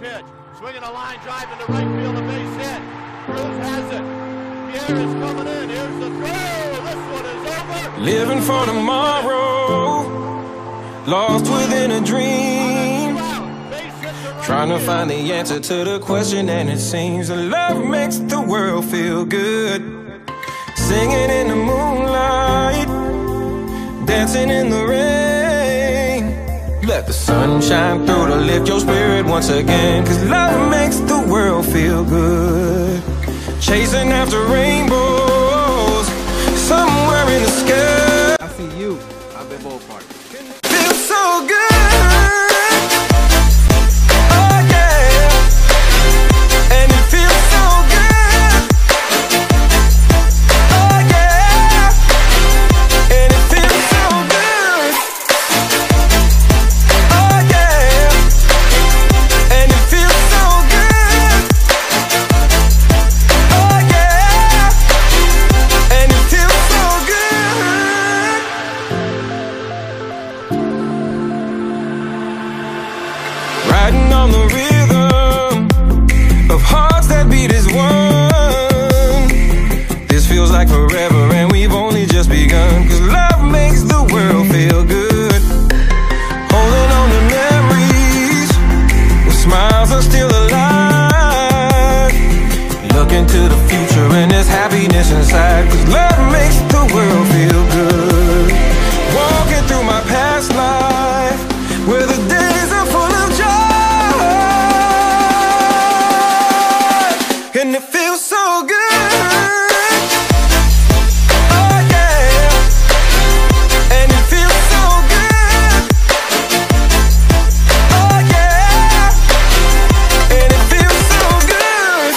pitch. Swinging a line drive into right field, a base hit. Cruz has it. Pierre is coming in. Here's the throw. This one is over. Living for tomorrow, lost within a dream, trying to find the answer to the question, and it seems that love makes the world feel good. Singing in the moonlight, dancing in the rain. Let the sun shine through to lift your spirit once again, 'cause love makes the world feel good. Chasing after rainbows somewhere in the sky. I see you. I've been both parts. Feels so good. Oh yeah. And it feels so good. Oh yeah. And it feels so good. Oh yeah. And it feels so good. Oh yeah. And it feels so good. Riding on the rhythm of hearts that beat as one. This feels like forever and we've only just begun, 'cause love makes the world feel good. Holding on to memories where smiles are still alive. Looking to the future and there's happiness inside, 'cause love makes the world feel good. Walking through my past life where the days are full of joy, and it feels so good. Oh yeah. And it feels so good. Oh yeah. And it feels so good.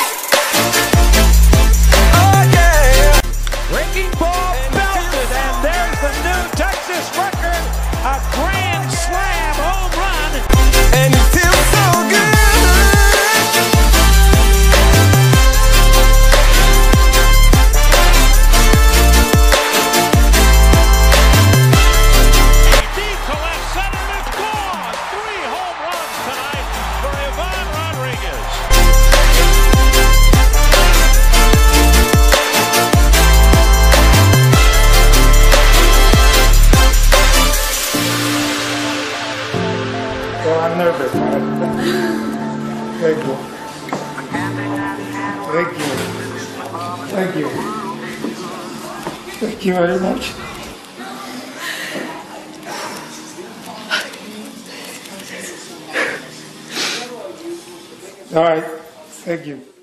Oh yeah. Breaking ball belted, and there's the new Texas record, a grand slam home run. And it feels so good. Deep to left center to score. 3 home runs tonight for Ivan Rodriguez. Well, I'm nervous, man. Thank you. Thank you. Thank you. Thank you very much. All right. Thank you.